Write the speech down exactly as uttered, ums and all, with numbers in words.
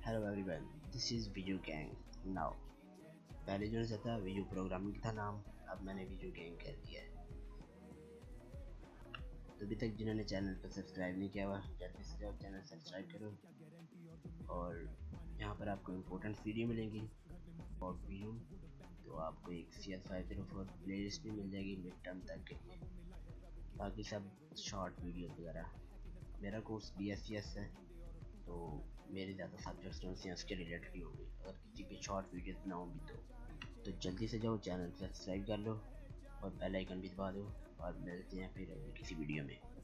Hello everyone, this is video gang now. पहले जो से था वीडियो प्रोग्रामिंग था नाम, अब मैंने वीडियो गैंग कर दिया है। तो अभी तक जिन्होंने चैनल पर सब्सक्राइब नहीं किया हुआ, जल्दी से जाओ चैनल सब्सक्राइब करो। और यहाँ पर आपको इम्पोर्टेंट वीडियो मिलेंगी और वीडियो, तो आपको एक C S five zero four playlist भी मिल जाएगी मिड टर्म तक के लिए। बाकी सब शॉर्ट वीडियो वगैरह। मेरा course B S C S है, तो मेरे ज़्यादा सब्जेक्ट्स जो हैं उसके रिलेटेड ही होंगे। अगर किसी की शॉर्ट वीडियो बनाऊँ भी तो तो जल्दी से जाओ चैनल सब्सक्राइब कर लो और बेल आइकन भी दबा दो, और मिलते हैं फिर किसी वीडियो में।